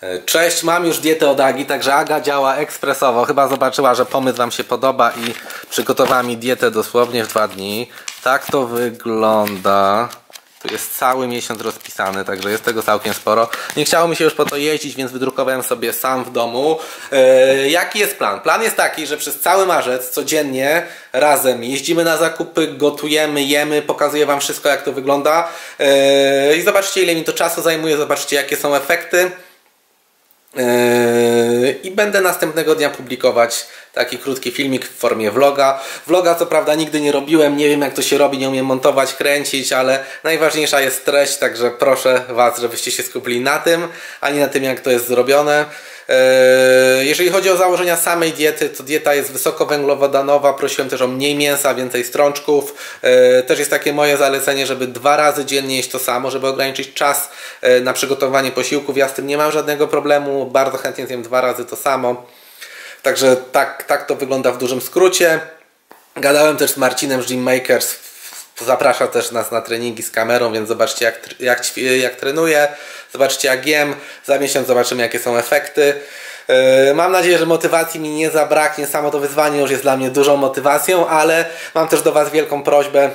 Cześć, mam już dietę od Agi, także Aga działa ekspresowo. Chyba zobaczyła, że pomysł Wam się podoba i przygotowała mi dietę dosłownie w 2 dni. Tak to wygląda. Tu jest cały miesiąc rozpisany, także jest tego całkiem sporo. Nie chciało mi się już po to jeździć, więc wydrukowałem sobie sam w domu. Jaki jest plan? Plan jest taki, że przez cały marzec codziennie razem jeździmy na zakupy, gotujemy, jemy, pokazuję Wam wszystko, jak to wygląda. I zobaczcie, ile mi to czasu zajmuje, zobaczcie, jakie są efekty. I będę następnego dnia publikować taki krótki filmik w formie vloga. Vloga co prawda nigdy nie robiłem, nie wiem jak to się robi, nie umiem montować, kręcić, ale najważniejsza jest treść, także proszę Was, żebyście się skupili na tym, a nie na tym, jak to jest zrobione. Jeżeli chodzi o założenia samej diety, to dieta jest wysokowęglowodanowa, prosiłem też o mniej mięsa, więcej strączków. Też jest takie moje zalecenie, żeby 2 razy dziennie jeść to samo, żeby ograniczyć czas na przygotowanie posiłków. Ja z tym nie mam żadnego problemu, bardzo chętnie zjem 2 razy to samo. Także tak to wygląda w dużym skrócie. Gadałem też z Marcinem z Gym Makers, zaprasza też nas na treningi z kamerą, więc zobaczcie jak trenuję, zobaczcie jak jem, za miesiąc zobaczymy jakie są efekty. Mam nadzieję, że motywacji mi nie zabraknie, samo to wyzwanie już jest dla mnie dużą motywacją, ale mam też do Was wielką prośbę,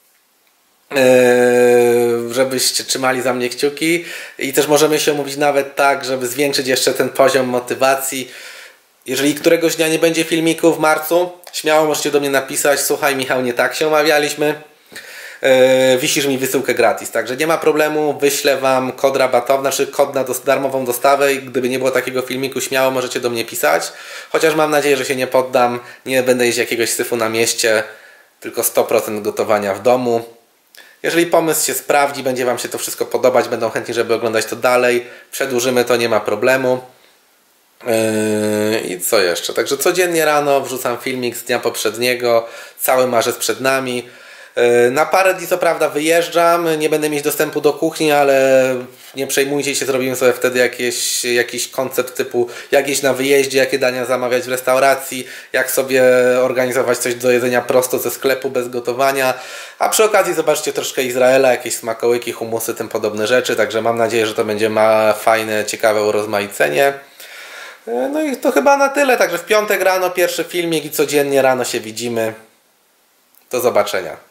żebyście trzymali za mnie kciuki i też możemy się umówić nawet tak, żeby zwiększyć jeszcze ten poziom motywacji. Jeżeli któregoś dnia nie będzie filmiku w marcu, śmiało możecie do mnie napisać: słuchaj Michał, nie tak się umawialiśmy, wisisz mi wysyłkę gratis, także nie ma problemu, wyślę Wam kod rabatowy, znaczy kod na darmową dostawę i gdyby nie było takiego filmiku, śmiało możecie do mnie pisać, chociaż mam nadzieję, że się nie poddam, nie będę jeść jakiegoś syfu na mieście, tylko 100% gotowania w domu. Jeżeli pomysł się sprawdzi, będzie Wam się to wszystko podobać, będą chętni, żeby oglądać to dalej, przedłużymy to, nie ma problemu. I co jeszcze? Także codziennie rano wrzucam filmik z dnia poprzedniego, cały marzec przed nami. Na parę dni co prawda wyjeżdżam, nie będę mieć dostępu do kuchni, ale nie przejmujcie się, zrobimy sobie wtedy jakiś koncept typu jak jeść na wyjeździe, jakie dania zamawiać w restauracji, jak sobie organizować coś do jedzenia prosto ze sklepu, bez gotowania. A przy okazji zobaczcie troszkę Izraela, jakieś smakołyki, humusy, tym podobne rzeczy, także mam nadzieję, że to będzie fajne, ciekawe urozmaicenie. No i to chyba na tyle, także w piątek rano pierwszy filmik i codziennie rano się widzimy. Do zobaczenia.